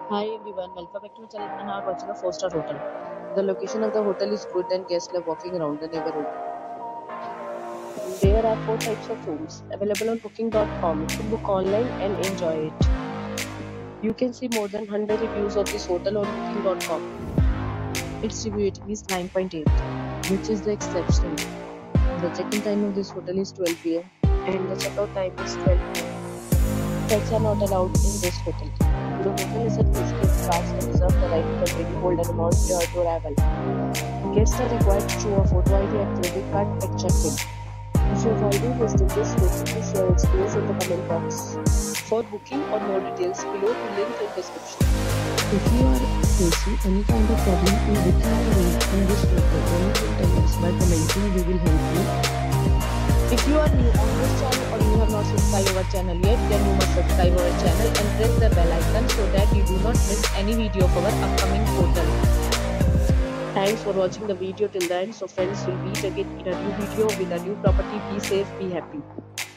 Hi everyone, welcome back to my channel and now watching a 4-star hotel. The location of the hotel is good and guests love walking around the neighborhood. There are 4 types of rooms available on booking.com. You can book online and enjoy it. You can see more than 100 reviews of this hotel on booking.com. Its review rating is 9.8, which is the exception. The check-in time of this hotel is 12 p.m. and the checkout time is 12 p.m. Pets are not allowed in this hotel. The hotel is at visitors cards and reserve the right to temporarily hold an amount prior to arrival. Guests are required to show a photo ID and credit card at check-in. If you have already visited this hotel, please share your experience in the comment box. For booking or more details, below the link in description. If you are facing any kind of problem in booking a room in this hotel, then you can tell us by commenting. We will help you. If you are new on this channel or you have not subscribed our channel yet, then you must subscribe our channel and press the bell icon so that you do not miss any video of our upcoming hotel. Thanks for watching the video till the end. So friends, will meet again in a new video with a new property. Be safe, be happy.